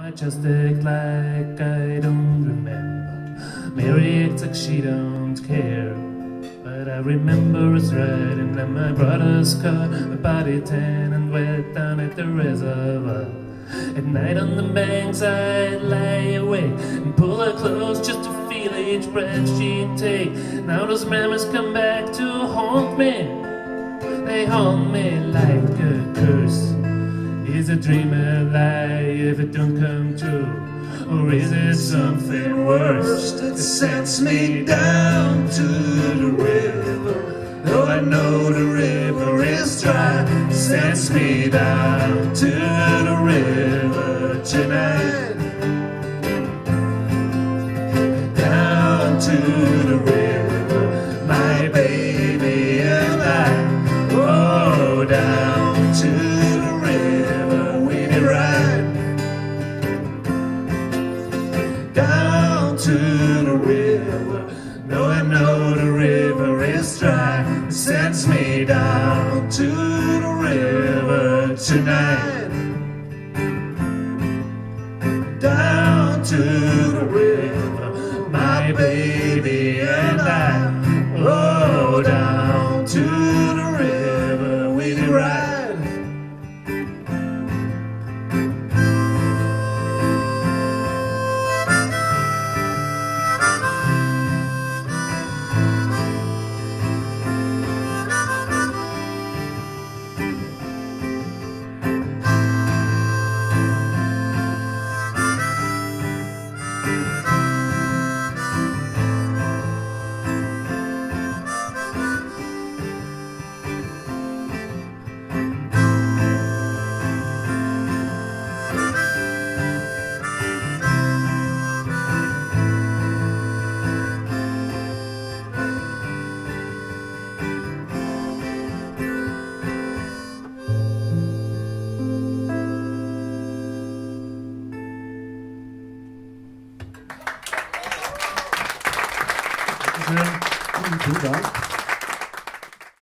I just act like I don't remember. Mary acts like she don't care. But I remember us riding in my brother's car, my body tan and wet down at the reservoir. At night on the banks I'd lie awake and pull her close just to feel each breath she'd take. Now those memories come back to haunt me. They haunt me like a curse. Is a dream a lie if it don't come true? Or is it something worse that sends me down to the river? Though I know the river is dry, sends me down to the river tonight. Down to the river, my baby and I. Oh, down to the river we may ride. Down to the river, though I know the river is dry, it sends me down to the river tonight. Down to the river, my baby and I. Oh, down to the river we may ride. Vielen Dank.